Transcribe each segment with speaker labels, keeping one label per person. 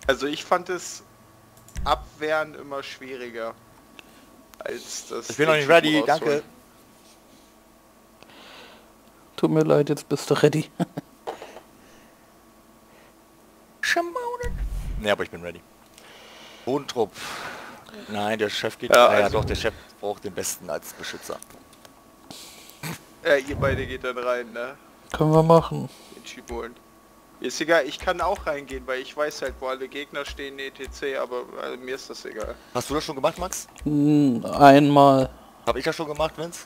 Speaker 1: Also ich fand es abwehren immer schwieriger als das.
Speaker 2: Ich bin noch nicht ready, danke.
Speaker 3: Tut mir leid, jetzt bist du ready.
Speaker 2: Schamanen. Ne, aber ich bin ready. Bodentrupp. Nein, der Chef geht...
Speaker 1: Ja,
Speaker 2: ja,
Speaker 1: also
Speaker 2: doch, der Chef braucht den Besten als Beschützer.
Speaker 1: Ja, ihr beide geht dann rein, ne?
Speaker 3: Können wir machen.
Speaker 1: Den Typ holen. Ist egal, ich kann auch reingehen, weil ich weiß halt, wo alle Gegner stehen, etc., aber mir ist das egal.
Speaker 2: Hast du das schon gemacht, Max?
Speaker 3: Einmal.
Speaker 2: Hab ich das schon gemacht, Vince?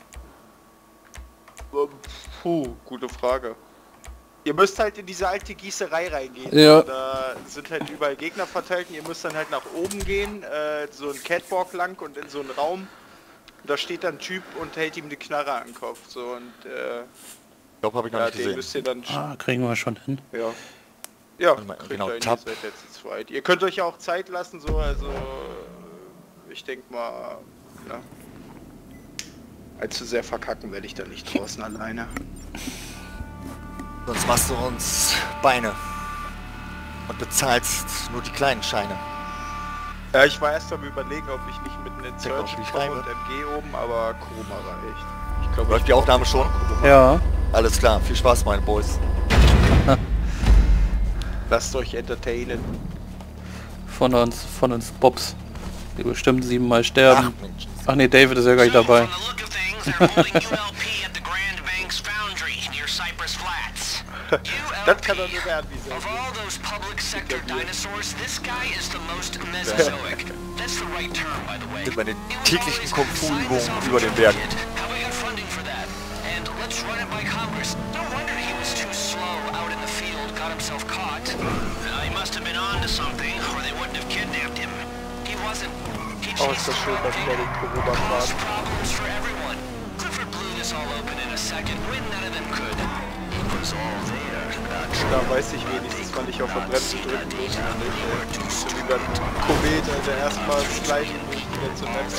Speaker 1: Puh, gute Frage. Ihr müsst halt in diese alte Gießerei reingehen.
Speaker 3: Ja.
Speaker 1: Da sind halt überall Gegner verteilt und ihr müsst dann halt nach oben gehen, so ein Catwalk lang und in so einen Raum. Und da steht dann ein Typ und hält ihm die Knarre an den Kopf. So und
Speaker 2: Ich glaube, habe ich noch
Speaker 1: ja,
Speaker 2: nicht
Speaker 1: den
Speaker 2: gesehen.
Speaker 1: müsst ihr dann...
Speaker 3: Kriegen wir schon hin.
Speaker 1: Ja. Ja,
Speaker 2: Genau,
Speaker 1: ihr
Speaker 2: Tab.
Speaker 1: seid jetzt zu zweit. Ihr könnt euch ja auch Zeit lassen, so, also ich denke mal, ja. Allzu sehr verkacken werde ich da nicht draußen alleine.
Speaker 2: Sonst machst du uns Beine. Und bezahlst nur die kleinen Scheine.
Speaker 1: Ja, ich war erst am Überlegen, ob ich nicht mitten in
Speaker 2: Check, ob
Speaker 1: Search
Speaker 2: die
Speaker 1: komme
Speaker 2: frei
Speaker 1: und
Speaker 2: wird.
Speaker 1: MG oben, aber Chroma reicht. Ich glaube,
Speaker 2: Läuft die Aufnahme schon?
Speaker 3: Ja.
Speaker 2: Alles klar, viel Spaß, meine Boys.
Speaker 1: Lasst euch entertainen.
Speaker 3: Von uns Bobs. Die bestimmt 7-mal sterben.
Speaker 2: Ach, Mensch.
Speaker 3: Ach nee, David ist ja gleich dabei.
Speaker 1: Das kann doch nur werden, wie
Speaker 4: Of all those public sector dinosaurs, this guy is the most Mesozoic. That's the right term, by the way.
Speaker 2: Sind bei den täglichen Kung-Fu-Übungen über den Bergen.
Speaker 4: How we got funding for that? And let's run it by Congress. No wonder he was too slow out in the field, got himself caught. He must have been on to something, or they wouldn't have kidnapped him. He wasn't. He
Speaker 1: Oh, ist das schön, dass wir den Corona
Speaker 4: caused
Speaker 1: fahren.
Speaker 4: problems for everyone. Clifford blew this all open in a second when none of them could. It was all there.
Speaker 1: Da weiß ich wenigstens, wann ich auf der Bremse drücken muss und nicht. So wie beim Komet, also erstmal sliden und wieder zur Map.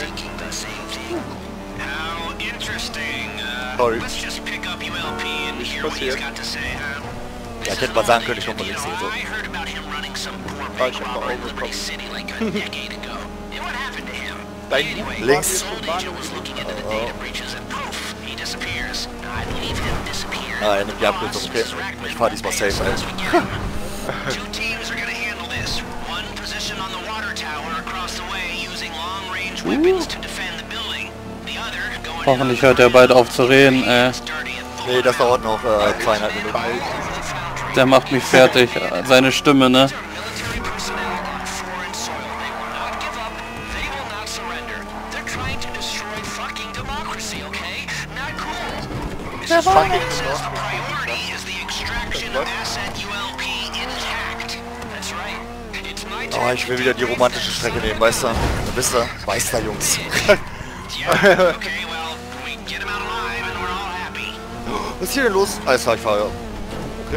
Speaker 4: How interesting.
Speaker 2: Sorry.
Speaker 4: Let's just pick up ULP and
Speaker 1: Nicht
Speaker 4: hear what he's
Speaker 1: passiert.
Speaker 4: got to say, huh?
Speaker 2: Ja, ich hätte mal sagen können, ich komme von links
Speaker 4: You
Speaker 2: hier
Speaker 4: know,
Speaker 2: so.
Speaker 4: I heard about him running some poor
Speaker 1: Ah,
Speaker 4: bank
Speaker 1: ich hab
Speaker 4: robbery in
Speaker 1: auch
Speaker 4: Liberty
Speaker 1: bekommen.
Speaker 4: City like a decade ago. And what happened to him?
Speaker 1: Dein
Speaker 4: Anyway,
Speaker 2: Links.
Speaker 4: the old agent was looking into the data breaches and poof, he disappears. I'd leave him disappear.
Speaker 2: Ah, er nimmt die Abkürzung, okay. Ich fahr diesmal safe, ey.
Speaker 4: Two teams are gonna handle this. One position on the water tower across the way using long-range weapons to defend the building. The other going
Speaker 3: Hoffentlich hört er bald auf zu reden,
Speaker 2: Nee, das dauert noch 2,5 Minuten.
Speaker 3: Der macht mich fertig. Seine Stimme, ne?
Speaker 4: military personnel on foreign soil. They will not give up. They will not surrender. They're trying to destroy fucking democracy, okay? Not cool. Mrs. Franklin says the priority is the extraction of asset ULP intact. That's right. It's my turn.
Speaker 2: Oh, ich will wieder die romantische Strecke nehmen, weißt du? Wisst ihr? Weißt du, Jungs.
Speaker 4: Yeah, okay, well, we get him out alive and we're all happy.
Speaker 2: Was ist hier denn los? Alles klar, ich fahre. Okay.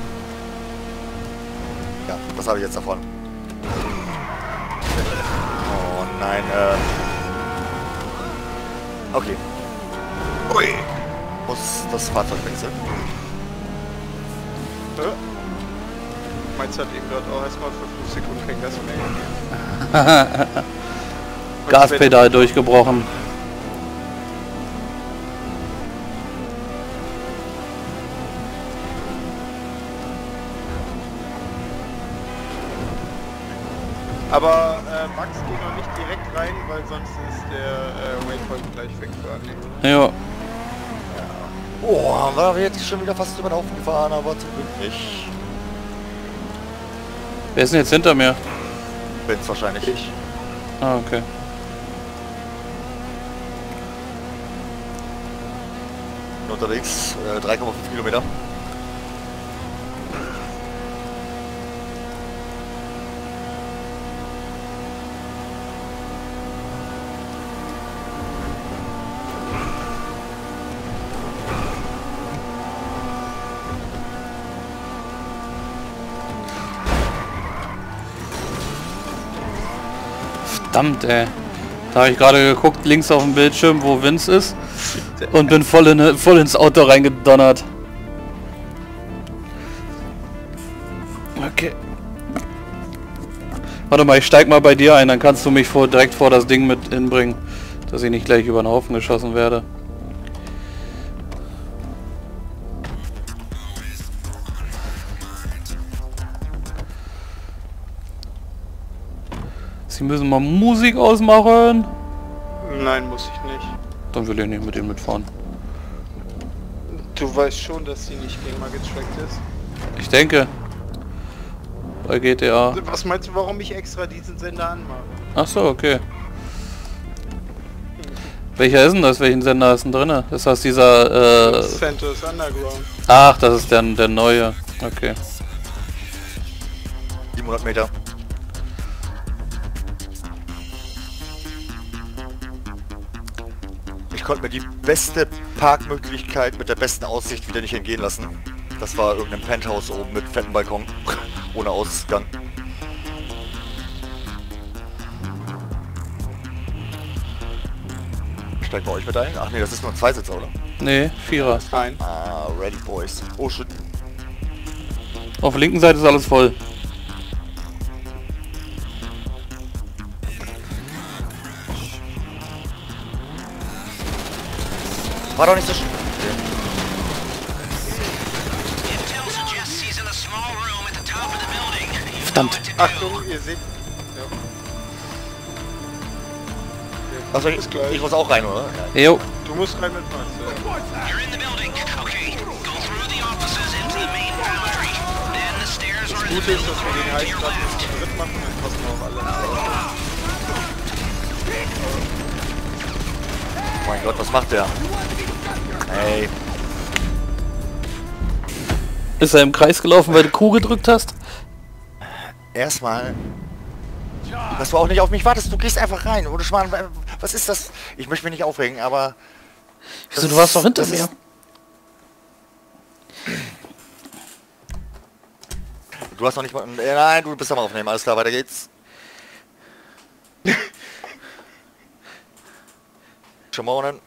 Speaker 2: Ja, was habe ich jetzt davon? Oh nein, okay. Ui. Muss das Fahrzeug wechseln?
Speaker 1: Meins hat eben gerade auch erstmal für 5 Sekunden kein Gas mehr gegeben.
Speaker 3: Gaspedal durchgebrochen.
Speaker 1: Aber Max geht noch nicht direkt rein, weil sonst ist der Waypoint gleich weg für Andi.
Speaker 3: Ja.
Speaker 2: Oh, war wir jetzt schon wieder fast über den Haufen gefahren, aber zum Glück nicht.
Speaker 3: Wer ist denn jetzt hinter mir?
Speaker 2: Bin's wahrscheinlich. Ich.
Speaker 3: Ah, okay.
Speaker 2: Bin unterwegs, 3,5 Kilometer.
Speaker 3: Verdammt, ey. Da habe ich gerade geguckt, links auf dem Bildschirm, wo Vince ist. Und bin voll ins Auto reingedonnert. Okay. Warte mal, ich steig mal bei dir ein, dann kannst du mich direkt vor das Ding mit hinbringen, dass ich nicht gleich über den Haufen geschossen werde. Sie müssen mal Musik ausmachen.
Speaker 1: Nein, muss ich nicht.
Speaker 3: Dann will ich nicht mit ihm mitfahren.
Speaker 1: Du weißt schon, dass sie nicht GEMA getrackt ist.
Speaker 3: Ich denke. Bei GTA.
Speaker 1: Was meinst du, warum ich extra diesen Sender anmache?
Speaker 3: Ach so, okay. Welcher ist denn das? Welchen Sender ist denn drin? Ist das dieser...
Speaker 1: Santos Underground.
Speaker 3: Ach, das ist der neue. Okay.
Speaker 2: 700 Meter. Ich konnte mir die beste Parkmöglichkeit mit der besten Aussicht wieder nicht entgehen lassen. Das war irgendein Penthouse oben mit fetten Balkon. Ohne Ausgang. Steigt bei euch mit ein? Ach nee, das ist nur ein Zweisitzer, oder?
Speaker 3: Nee, Vierer.
Speaker 1: Nein.
Speaker 2: Ah, ready boys. Oh shit.
Speaker 3: Auf der linken Seite ist alles voll.
Speaker 2: War doch nicht so schlimm.
Speaker 4: Intel suggests he's in a small room at the top of the building. You
Speaker 3: Verdammt.
Speaker 4: know what to do.
Speaker 1: Achtung, ihr seht...
Speaker 2: Also ich muss auch rein, oder?
Speaker 3: Jo.
Speaker 1: Du musst rein mit Max.
Speaker 4: You're in the building. Okay. Go through the offices into the main foundry. Then the stairs are in the
Speaker 1: Gut
Speaker 4: middle
Speaker 1: ist,
Speaker 4: of
Speaker 1: dass
Speaker 4: the
Speaker 1: wir den
Speaker 4: room to your
Speaker 1: Heißplatz
Speaker 4: left.
Speaker 1: zu dritt machen, dann passen wir auch alle.
Speaker 2: Oh mein Gott, was macht der? Hey.
Speaker 3: Ist er im Kreis gelaufen, weil du Q gedrückt hast?
Speaker 2: Erstmal... Dass du auch nicht auf mich wartest, du gehst einfach rein. Oder Schmarrn, was ist das? Ich möchte mich nicht aufregen, aber...
Speaker 3: Wieso, du warst doch hinter mir.
Speaker 2: Du hast noch nicht mal... Nein, du bist am Aufnehmen. Alles klar, weiter geht's. Schmonen.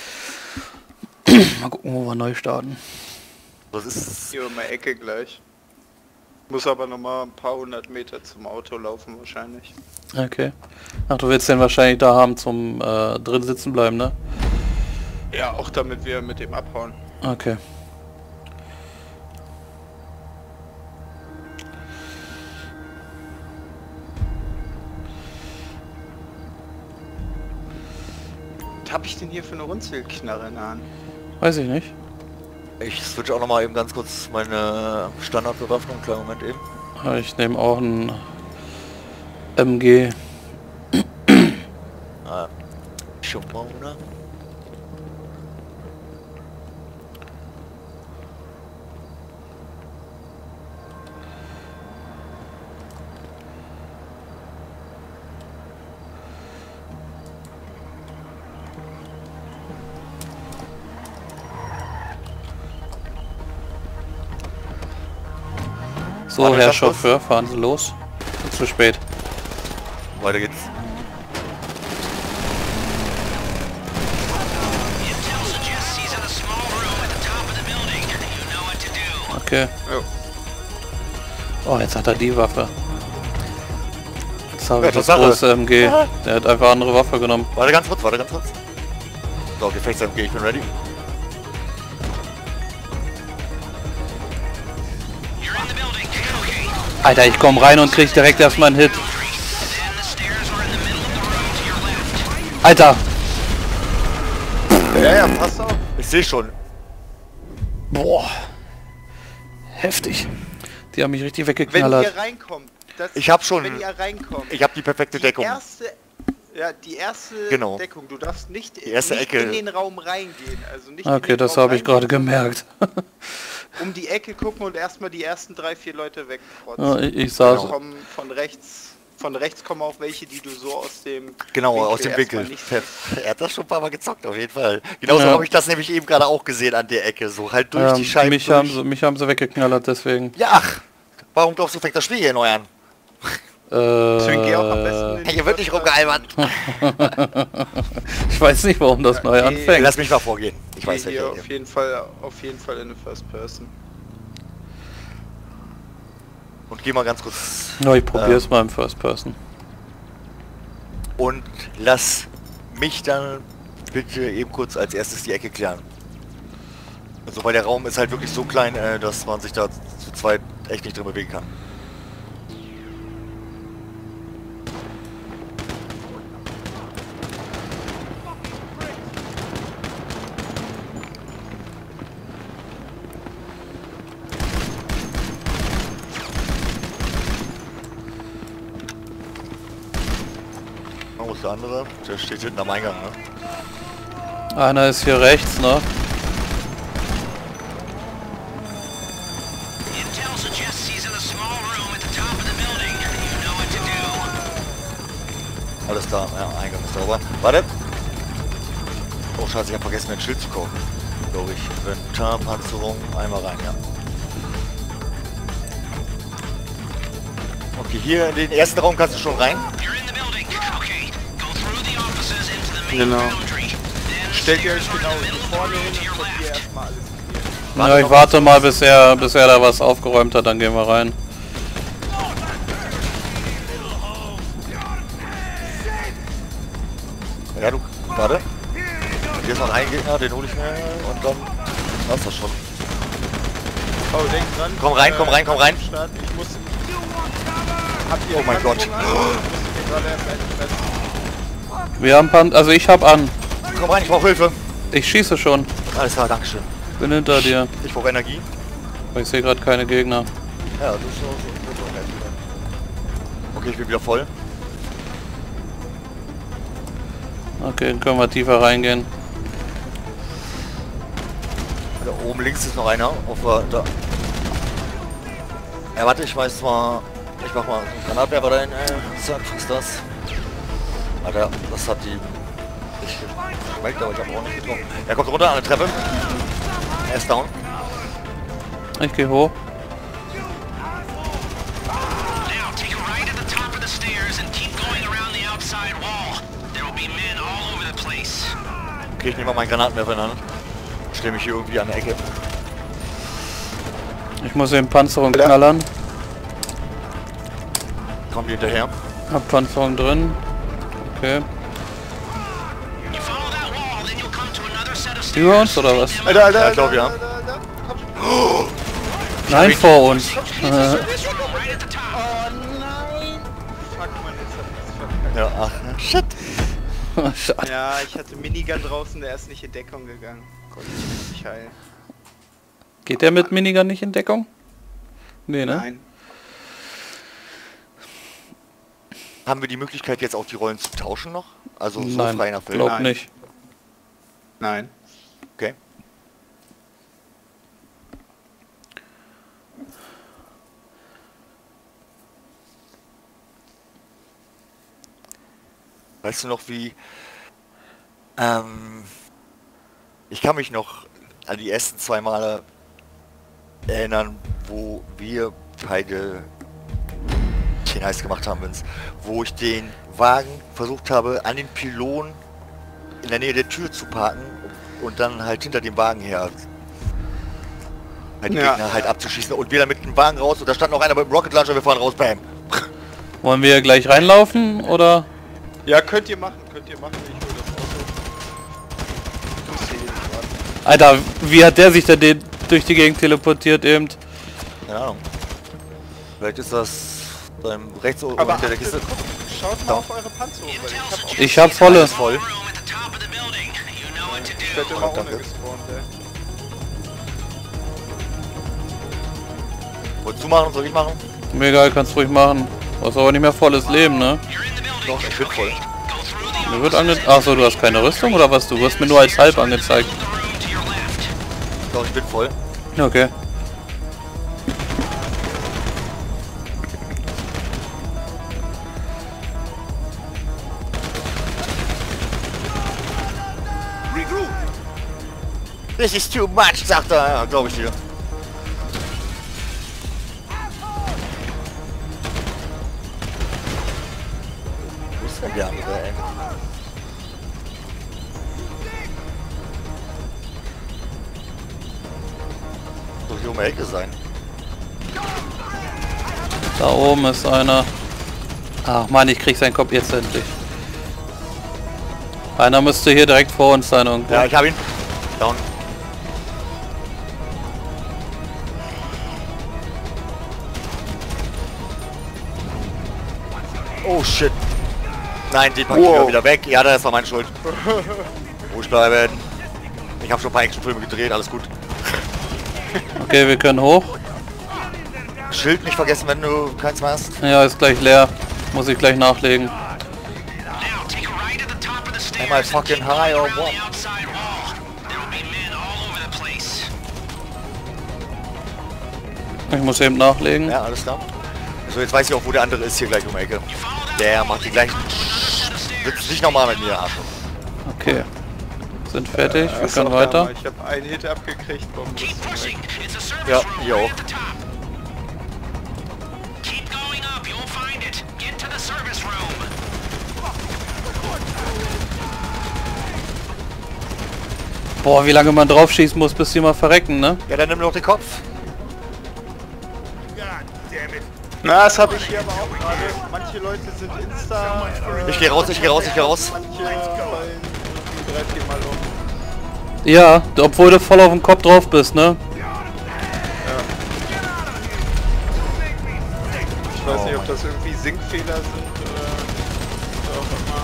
Speaker 3: Mal gucken, wo wir neu starten.
Speaker 2: Das ist...
Speaker 1: Hier um die Ecke gleich. Muss aber noch mal ein paar hundert Meter zum Auto laufen wahrscheinlich.
Speaker 3: Okay. Ach, du willst den wahrscheinlich da haben zum drin sitzen bleiben, ne?
Speaker 1: Ja, auch damit wir mit dem abhauen.
Speaker 3: Okay.
Speaker 1: Was hab ich denn hier für eine Runzelknarre in der Hand?
Speaker 3: Weiß ich nicht.
Speaker 2: Ich switch auch noch mal eben ganz kurz meine Standardbewaffnung. Kleinen Moment eben.
Speaker 3: Ich nehme auch ein MG.
Speaker 2: Schmoner.
Speaker 3: So,
Speaker 2: Warte,
Speaker 3: Herr
Speaker 2: ganz kurz.
Speaker 3: Chauffeur, fahren Sie los. Zu spät.
Speaker 2: Weiter geht's.
Speaker 4: Intel suggests he's in a small room at the top of the building. You know what to do.
Speaker 3: Okay.
Speaker 1: Jo.
Speaker 3: Oh, jetzt hat er die Waffe. Jetzt habe
Speaker 2: Ja,
Speaker 3: ich das
Speaker 2: Tatsache.
Speaker 3: große MG. Der hat einfach andere Waffe genommen.
Speaker 2: Warte ganz kurz, warte ganz kurz. So, Gefechts-MG, ich bin ready.
Speaker 4: You're in the building. Okay.
Speaker 3: Alter, ich komme rein und krieg direkt erstmal einen Hit.
Speaker 4: Then the stairs are in the middle of the room to your left.
Speaker 3: Alter!
Speaker 1: Ja, ja, pass auf.
Speaker 2: Ich sehe schon.
Speaker 3: Boah. Heftig. Die haben mich richtig
Speaker 1: Wenn
Speaker 3: weggeknallert.
Speaker 1: ihr reinkommt, das,
Speaker 2: Ich hab schon-
Speaker 1: wenn ihr reinkommt,
Speaker 2: Ich habe die perfekte Deckung.
Speaker 1: die erste
Speaker 2: Genau.
Speaker 1: Deckung, du darfst nicht,
Speaker 2: erste
Speaker 1: nicht
Speaker 2: Ecke.
Speaker 1: in den Raum reingehen, also nicht in
Speaker 3: Okay,
Speaker 1: den
Speaker 3: das
Speaker 1: Raum
Speaker 3: habe ich gerade
Speaker 1: reingehen,
Speaker 3: gemerkt.
Speaker 1: um die Ecke gucken und erstmal die ersten 3-4 Leute
Speaker 3: Ja,
Speaker 1: wegprotzen.
Speaker 3: ich saß.
Speaker 1: Kommen von rechts kommen auch welche, die du so aus dem
Speaker 2: Genau, aus dem
Speaker 1: erstmal
Speaker 2: Winkel.
Speaker 1: nicht-
Speaker 2: Er hat das schon ein paar Mal gezockt, auf jeden Fall. Genauso
Speaker 3: Ja.
Speaker 2: habe ich das nämlich eben gerade auch gesehen an der Ecke. So halt durch die Scheiben
Speaker 3: mich,
Speaker 2: durch.
Speaker 3: mich haben sie weggeknallert, deswegen.
Speaker 2: Ja, ach, warum glaubst du, fängt das Spiel hier neu an?
Speaker 1: Deswegen geh auch am besten in die
Speaker 2: Hier wird nicht
Speaker 1: First
Speaker 2: rumgealbert.
Speaker 3: Ich weiß nicht, warum das neu
Speaker 1: Okay.
Speaker 3: anfängt.
Speaker 2: Lass mich mal vorgehen. Ich
Speaker 1: Person.
Speaker 2: weiß
Speaker 1: Geh
Speaker 2: ja
Speaker 1: hier
Speaker 2: hier.
Speaker 1: auf jeden Fall in eine First Person.
Speaker 2: Und geh mal ganz kurz...
Speaker 3: Ja, ich probier's mal im First Person.
Speaker 2: Und lass mich dann bitte eben kurz als erstes die Ecke klären. Also weil der Raum ist halt wirklich so klein, dass man sich da zu zweit echt nicht drin bewegen kann. Wo ist der andere? Der steht hinten am Eingang, ne?
Speaker 3: Einer ist hier rechts, ne?
Speaker 4: Intel suggests he's in a small room at the top of the building. You know what to do.
Speaker 2: Alles klar, ja, Eingang ist sauber. Warte! Oh scheiße, ich hab vergessen, ein Schild zu kaufen. Glaube ich. Inventar, Panzerung, einmal rein, ja. Okay, hier in den ersten Raum kannst du schon rein.
Speaker 4: You're in the building. Okay. Go through the offices into the main
Speaker 3: Genau.
Speaker 4: foundry. Then
Speaker 1: Stellt ihr euch
Speaker 4: stairs
Speaker 1: genau
Speaker 4: are in the middle of the
Speaker 1: vorne
Speaker 4: room
Speaker 1: hin
Speaker 4: to your
Speaker 1: und könnt ihr
Speaker 4: left.
Speaker 1: erstmal alles klären.
Speaker 2: Warte
Speaker 3: Ja, ich
Speaker 2: noch
Speaker 3: warte
Speaker 2: kurz.
Speaker 3: mal, bis er da was aufgeräumt hat, dann gehen wir rein.
Speaker 2: Ja, du, warte. Hier ist noch ein Gegner, den hole ich mir und dann war's das schon.
Speaker 1: Oh, denk dran.
Speaker 2: Komm rein, komm rein, komm rein.
Speaker 1: Start. Ich muss... Habt ihr
Speaker 2: Oh mein Gott.
Speaker 1: Panzerung an? Ich musste gerade erst einsetzen.
Speaker 3: Wir haben also ich hab an.
Speaker 2: Komm rein, ich brauche Hilfe.
Speaker 3: Ich schieße schon.
Speaker 2: Alles klar, dankeschön.
Speaker 3: Bin hinter dir.
Speaker 2: Ich brauche Energie.
Speaker 3: Aber ich sehe gerade keine Gegner.
Speaker 2: Ja, das ist so nett. Okay, ich bin wieder voll.
Speaker 3: Okay, dann können wir tiefer reingehen.
Speaker 2: Da oben links ist noch einer. Auf da. Ja, warte, ich weiß mal. Ich mach mal einen Granatwerfer rein. Zack, ist das. Alter, das hat die. Ich schmeckt, aber ich habe auch nicht getroffen. Er kommt runter an der Treppe. Er ist down.
Speaker 3: Ich gehe hoch.
Speaker 4: Now take a right at the top of the stairs and keep going around the outside wall. There will be men all over the place.
Speaker 2: Okay, ich nehme mal meinen Granatwerfer in die Hand. Stell mich hier irgendwie an der Ecke.
Speaker 3: Ich muss den Panzerung knallern.
Speaker 2: Kommen die hinterher.
Speaker 3: Hab Panzerung drin. Okay.
Speaker 4: You follow that wall, then you'll come to another set of stairs.
Speaker 3: Über uns oder was?
Speaker 1: Alter, Alter,
Speaker 2: Ja, ich glaub, ja.
Speaker 1: Alter, Alter. Komm.
Speaker 3: Nein, vor uns.
Speaker 4: This room right at the top.
Speaker 1: Oh nein. Fuck, man, jetzt hab ich's verkackt.
Speaker 2: Ja, ach, shit.
Speaker 3: Schade.
Speaker 1: Ja, ich hatte Minigun draußen, der ist nicht in Deckung gegangen. Konnte ich nicht heilen.
Speaker 3: Geht der mit Minigun nicht in Deckung? Nee, ne?
Speaker 1: Nein.
Speaker 2: Haben wir die Möglichkeit jetzt auch die Rollen zu tauschen noch? Also so
Speaker 3: Nein,
Speaker 2: frei nach Film?
Speaker 3: glaub
Speaker 1: Nein.
Speaker 3: nicht.
Speaker 1: Nein.
Speaker 2: Okay. Weißt du noch wie... ich kann mich noch an die ersten 2 Male erinnern, wo wir beide den heiß gemacht haben, Vince, wo ich den Wagen versucht habe, an den Pylon in der Nähe der Tür zu parken und dann halt hinter dem Wagen her halt die
Speaker 1: Ja.
Speaker 2: Gegner halt abzuschießen und wir dann mit dem Wagen raus und da stand noch einer mit dem Rocket Launcher, wir fahren raus, bam.
Speaker 3: Wollen wir gleich reinlaufen oder?
Speaker 1: Ja, könnt ihr machen, Ich hol das Auto. Ich sehe nicht an.
Speaker 3: Alter, wie hat der sich da durch die Gegend teleportiert eben?
Speaker 2: Keine Ahnung. Vielleicht ist das beim rechts oben
Speaker 1: Aber
Speaker 2: hinter der
Speaker 1: achtet,
Speaker 2: Kiste.
Speaker 1: guckt, schaut mal auf eure Panzerung, weil ich hab auch...
Speaker 3: Ich hab volle.
Speaker 2: Alles voll.
Speaker 4: Room at the top of the building. You know what to
Speaker 1: Ich
Speaker 4: do.
Speaker 1: werd immer
Speaker 2: Danke.
Speaker 1: ohne gespawnt, ey.
Speaker 2: Wolltest du machen? Soll ich machen?
Speaker 3: Mir egal, kannst ruhig machen. Du hast aber nicht mehr volles Leben, ne?
Speaker 4: You're in the building.
Speaker 2: Doch, ich bin voll.
Speaker 4: Go through the
Speaker 3: Mir wird ange... Achso, du hast keine Rüstung oder was? Du wirst mir nur als halb angezeigt.
Speaker 4: room to your left.
Speaker 2: Doch, ich bin voll.
Speaker 3: Okay.
Speaker 2: This is too much, sagt er. Ja, glaube ich dir. Wo ist denn der andere, ey? Soll hier um die Ecke sein?
Speaker 3: Da oben ist einer. Ach Mann, ich krieg seinen Kopf jetzt endlich. Einer müsste hier direkt vor uns sein irgendwo.
Speaker 2: Ja, ich habe ihn. Down. Oh shit. Nein, den pack ich wieder weg. Ja, das war meine Schuld. Ruhig bleiben. Ich habe schon ein paar Actionfilme gedreht, alles gut.
Speaker 3: Okay, wir können hoch.
Speaker 2: Schild nicht vergessen, wenn du keins mehr hast.
Speaker 3: Ja, ist gleich leer. Muss ich gleich nachlegen.
Speaker 4: Now take a right at the top of the stairs.
Speaker 2: Am I fucking high or
Speaker 4: Around
Speaker 2: what?
Speaker 4: the outside wall. There will be men all over the place.
Speaker 3: Ich muss eben nachlegen.
Speaker 2: Ja, alles klar. So, jetzt weiß ich auch, wo der andere ist, hier gleich um die Ecke. Der macht die gleichen... Willst nicht nochmal mit mir haben.
Speaker 3: Okay. Sind fertig, wir
Speaker 1: Ist
Speaker 3: können
Speaker 1: auch
Speaker 3: weiter.
Speaker 1: da, ich habe einen Hit abgekriegt. Bombe
Speaker 4: Keep
Speaker 1: ist
Speaker 4: pushing.
Speaker 1: weg.
Speaker 4: It's a service
Speaker 2: Ja,
Speaker 4: room
Speaker 2: hier
Speaker 4: right
Speaker 2: auch.
Speaker 4: at the top. Keep going up. You'll find it. Get to the service room.
Speaker 3: Boah, wie lange man drauf schießen muss, bis die mal verrecken, ne?
Speaker 2: Ja, dann nimm doch den Kopf.
Speaker 1: Na, das habe ich hier aber auch gerade. Manche Leute sind Insta...
Speaker 2: Ich geh raus, ich geh raus, ich geh raus.
Speaker 1: Manche fallen irgendwie 3-4 Mal um.
Speaker 3: Ja, obwohl du voll auf dem Kopf drauf bist, ne?
Speaker 1: Ich weiß nicht, ob das irgendwie Sinkfehler sind oder was auch immer.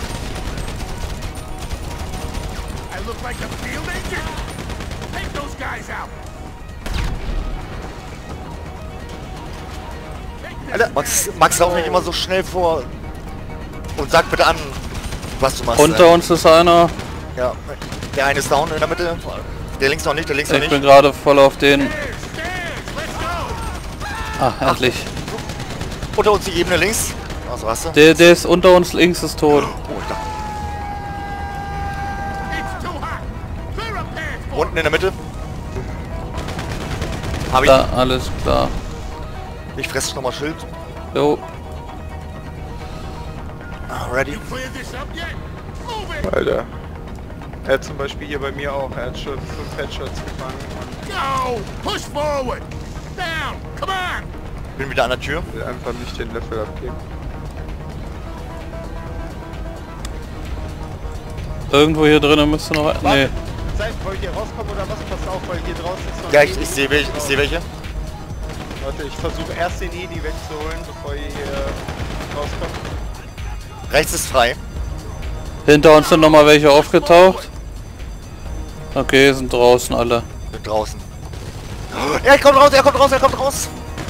Speaker 5: I look like a field agent? Take those guys out!
Speaker 2: Alter, Max lauf nicht immer so schnell vor. Und sag bitte an, was du machst.
Speaker 3: Unter uns ist einer.
Speaker 2: Ja, der eine ist down in der Mitte. Der links noch nicht, der links noch
Speaker 3: Ich bin
Speaker 2: nicht.
Speaker 3: gerade voll auf den. Ach, endlich.
Speaker 2: Unter uns die Ebene links. Also hast du?
Speaker 3: Der ist unter uns links, ist tot.
Speaker 2: Oh, ich dachte,
Speaker 5: It's too hot! Clear a path for
Speaker 2: unten in der Mitte. Hab ich.
Speaker 3: Da, alles klar.
Speaker 2: Ich fresse nochmal Schild.
Speaker 3: Jo.
Speaker 2: Ready?
Speaker 5: clear this up yet? Move it!
Speaker 1: Alter. Er hat zum Beispiel hier bei mir auch, er hat schon 5 Headshots gefangen
Speaker 5: Go! Push forward! Down! Come on!
Speaker 2: Bin wieder an der Tür.
Speaker 1: und will einfach nicht den Level abgeben.
Speaker 3: Irgendwo hier drinnen müsste noch. Nee.
Speaker 1: Seid, wollt ihr rauskommen oder was? Passt auf, weil hier draußen ist noch
Speaker 2: Ja,
Speaker 1: ein
Speaker 2: ich
Speaker 1: Heli.
Speaker 2: sehe welche. Ich sehe welche.
Speaker 1: Warte, ich versuche erst den Heli wegzuholen, bevor ihr hier rauskommt.
Speaker 2: Rechts ist frei.
Speaker 3: Hinter uns sind noch mal welche aufgetaucht. Okay, sind draußen alle.
Speaker 2: Sind draußen. Er kommt raus, er kommt raus, er kommt raus.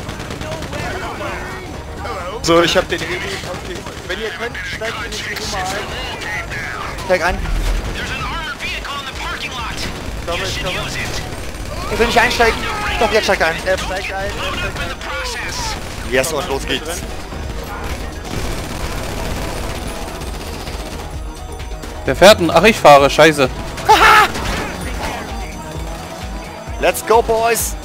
Speaker 1: So, ich habe den Heli. Okay. Wenn ihr könnt, steigt in die Nummer ein.
Speaker 2: Steig ein.
Speaker 4: There's an armored vehicle in the parking lot.
Speaker 1: Komme,
Speaker 4: You
Speaker 1: ich
Speaker 4: should
Speaker 1: komme.
Speaker 4: use it.
Speaker 2: Ich will nicht einsteigen. Doch, jetzt steigt ein.
Speaker 1: Er steigt ein,
Speaker 4: Load up in the process.
Speaker 2: Yes, und los geht's.
Speaker 3: Wer fährt denn? Ach, ich fahre. Scheiße.
Speaker 2: Let's go, boys.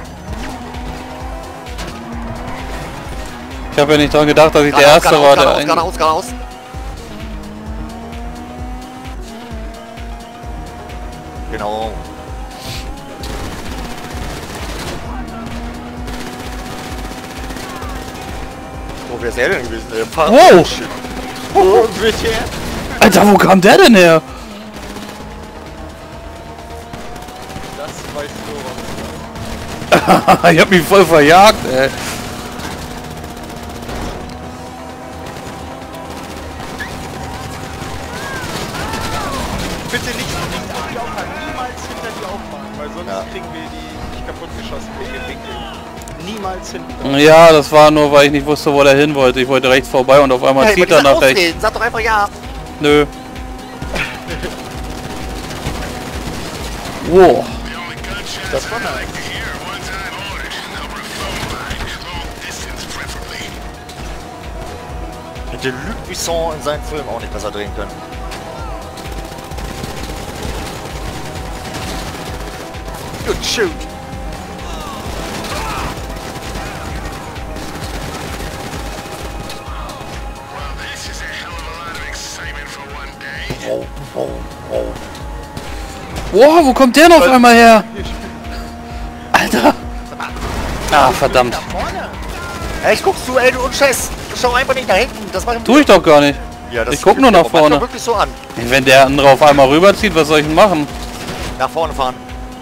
Speaker 3: Ich habe ja nicht dran gedacht, dass ich der Erste war, der eigentlich...
Speaker 2: Geradeaus, geradeaus. Genau. Wo wär's er denn gewesen?
Speaker 3: Oh!
Speaker 1: Oh, bitte.
Speaker 3: Alter, wo kam der denn her?
Speaker 1: Das weißt du was.
Speaker 3: Ich hab mich voll verjagt, ey.
Speaker 1: Bitte nicht auf die auffahren. Niemals hinter die auffahren, weil sonst
Speaker 2: Ja.
Speaker 1: kriegen wir die nicht kaputt geschossen wegen dem Winkel. Niemals hinten.
Speaker 3: Ja, das war nur, weil ich nicht wusste, wo der hin wollte. Ich wollte rechts vorbei und auf einmal
Speaker 2: Hey,
Speaker 3: zieht er nach rechts.
Speaker 2: Sag doch einfach ja.
Speaker 3: Nö. Wow.
Speaker 1: Das war nice.
Speaker 2: Hätte Luc Besson in seinen Film auch nicht besser drehen können. Good shoot. Oh, oh, oh.
Speaker 3: Wow, wo kommt der noch auf einmal her? Alter. Ah, verdammt.
Speaker 2: Echt, guckst du, ey, du Unscheiß. Schau einfach nicht nach hinten. Das machen
Speaker 3: Tu ich doch gar nicht.
Speaker 2: Ja, das
Speaker 3: Ich guck nur nach
Speaker 2: mach doch
Speaker 3: vorne.
Speaker 2: wirklich so an.
Speaker 3: Wenn der andere auf einmal rüberzieht, was soll ich denn machen?
Speaker 2: Nach vorne fahren.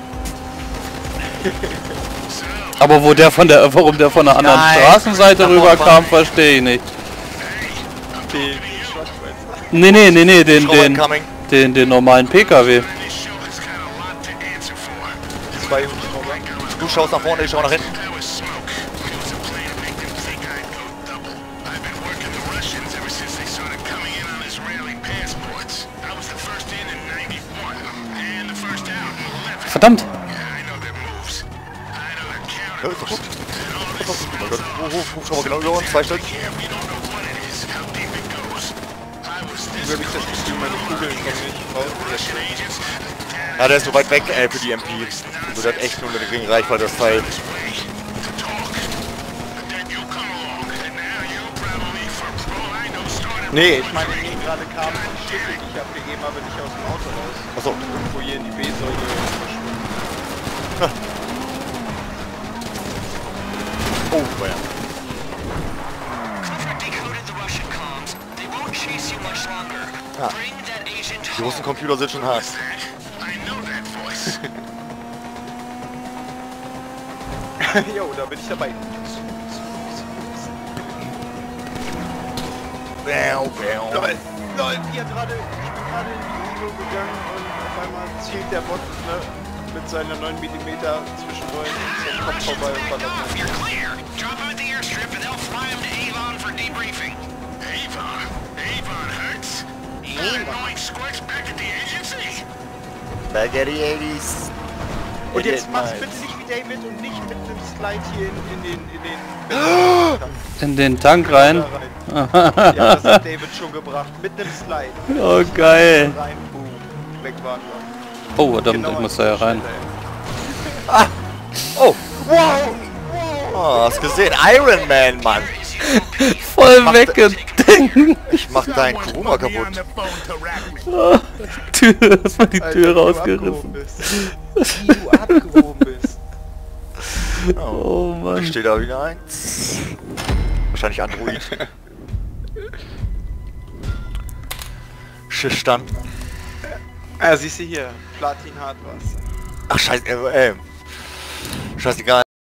Speaker 3: Aber warum der von der anderen
Speaker 2: Nein.
Speaker 3: Straßenseite
Speaker 2: Nach
Speaker 3: rüberkam,
Speaker 2: vorne fahren.
Speaker 3: verstehe ich nicht.
Speaker 1: Den Schwarzweiß.
Speaker 3: Nee,
Speaker 2: Incoming.
Speaker 3: den normalen PKW.
Speaker 1: Zwei Hubschrauber.
Speaker 2: Du schaust nach vorne, ich schau nach hinten.
Speaker 3: Verdammt!
Speaker 2: Ja, ist doch gut. Oh mein Gott. Hubschrauber genau über uns, 2 Stück.
Speaker 1: Wie habe ich das Gefühl, meine Kugeln kommen nicht raus.
Speaker 2: Ja, der ist so weit weg, für die MP. Also der hat echt nur eine geringe Reichweite, das Teil.
Speaker 1: Nee, ich meine, hier gerade kam die Schiffe, die ich abgegeben habe, nicht aus dem Auto raus.
Speaker 2: Achso.
Speaker 1: Irgendwo hier in die B-Säule verschwunden.
Speaker 2: Oh, ja.
Speaker 4: Clifford decoded the Russian comms. They won't chase you much longer.
Speaker 2: Ah.
Speaker 4: Bring that agent
Speaker 2: Die
Speaker 4: home.
Speaker 2: russischen Computer sind schon hart.
Speaker 1: Jo, da bin ich dabei. Lol, hier gerade, ich bin gerade in die Kino gegangen und auf einmal zielt der Bot mit seiner 9 mm Zwischenrollen zum Kopf vorbei und ballert
Speaker 4: Off,
Speaker 1: mich.
Speaker 4: you're clear. Drop him at the airstrip and they'll fly him to Avon for debriefing. Avon? Avon hurts? You annoying squirts back at the agency?
Speaker 2: Back at the 80s.
Speaker 1: Und jetzt
Speaker 2: Idiot
Speaker 1: mach's
Speaker 2: Minds.
Speaker 1: bitte nicht wie David und nicht mit einem Slide hier
Speaker 3: In den Tank rein.
Speaker 1: Ja, das hat David schon gebracht. Mit einem Slide.
Speaker 3: Oh, geil.
Speaker 1: Rein, boom. Weg waren wir.
Speaker 3: Oh, verdammt, ich muss da ja rein.
Speaker 2: Oh, wow. Oh, hast gesehen? Iron Man, Mann.
Speaker 3: Voll weggedingt.
Speaker 2: Ich mach deinen Kuruma
Speaker 5: Be on
Speaker 2: kaputt.
Speaker 5: the phone to wrap me.
Speaker 3: Tür, erstmal die
Speaker 1: Alter,
Speaker 3: Tür
Speaker 1: wie du
Speaker 3: rausgerissen.
Speaker 1: abgehoben bist. Wie du abgehoben bist.
Speaker 3: Oh
Speaker 2: Da
Speaker 3: Mann.
Speaker 2: steht da wieder eins. Wahrscheinlich Android. Schiffstand.
Speaker 1: Ah, siehst du hier. Platin hart was.
Speaker 2: Ach scheiße, scheißegal.